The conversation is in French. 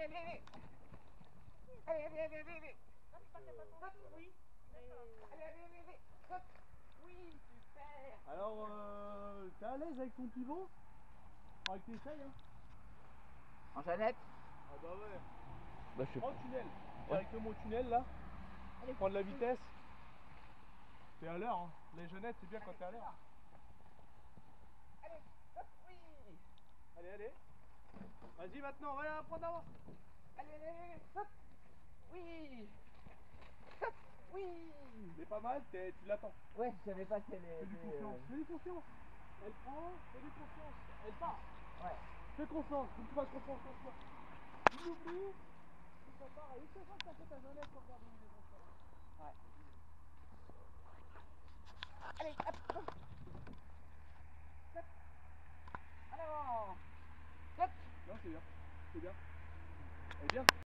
allez. Allez, allez, allez, allez, allez. Oui. Allez, allez, allez, allez. Hop. Oui, super. Alors, t'es à l'aise avec ton pivot? Faudra que t'essayes, hein. En Jeannette. Ah bah ouais. Bah, je sais Prends pas. le tunnel. Directement au tunnel, là. Prends de la vitesse. T'es à l'heure, hein. Les jeunettes, c'est bien quand t'es à l'heure. Allez, hop, oui. Allez, allez. Vas-y maintenant, voilà, prends d'avance. Allez, allez, allez. Hop. Oui. Hop. Oui. Il est pas mal, tu l'attends. Ouais, je savais pas qu'elle est. Fais-lui confiance, fais-lui confiance. Elle prend, fais-lui confiance. Elle part. Ouais. Fais confiance, faut que tu fasses confiance en toi. Tu l'oublies, ça part. Et c'est vrai que t'as fait ta jeunesse pour regarder les enfants. Ouais. Allez, hop, hop. Hop. En avant. Hop. Non, c'est bien. C'est bien. Elle est bien.